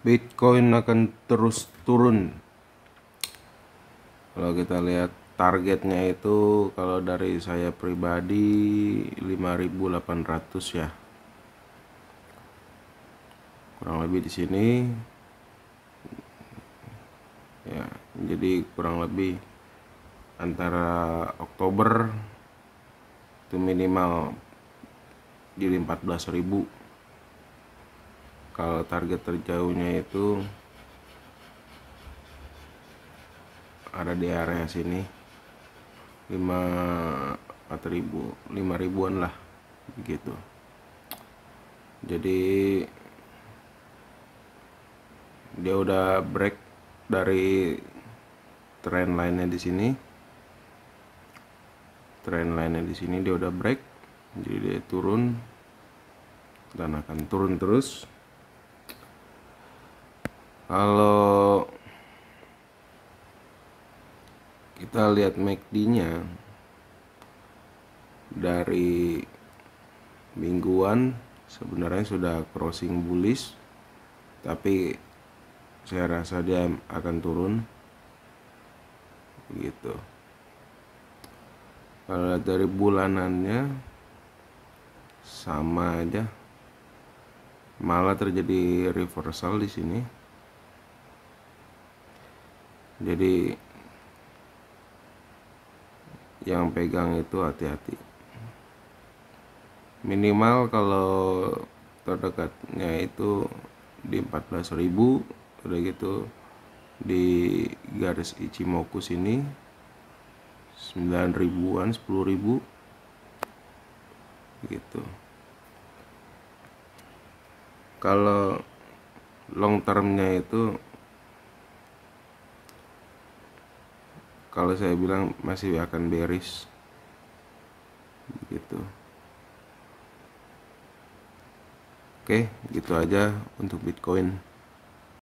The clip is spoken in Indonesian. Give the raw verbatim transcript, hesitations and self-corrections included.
Bitcoin akan terus turun. Kalau kita lihat targetnya itu, kalau dari saya pribadi lima ribu delapan ratus ya, kurang lebih di sini ya. Jadi kurang lebih antara Oktober itu minimal di empat belas ribu. Kalau target terjauhnya itu ada di area sini lima ribu, lima ribuan lah begitu. Jadi dia udah break dari trend line-nya di sini. Trend line-nya di sini dia udah break. Jadi dia turun dan akan turun terus. Kalau kita lihat M A C D-nya dari mingguan sebenarnya sudah crossing bullish, tapi saya rasa dia akan turun gitu. Kalau lihat dari bulanannya sama aja, malah terjadi reversal di sini. Jadi yang pegang itu hati-hati. Minimal kalau terdekatnya itu di empat belas ribu, udah gitu di garis Ichimoku sini sembilan ribuan, sepuluh ribu gitu. Kalau long termnya itu, kalau saya bilang masih akan bearish gitu. Oke, gitu aja untuk Bitcoin.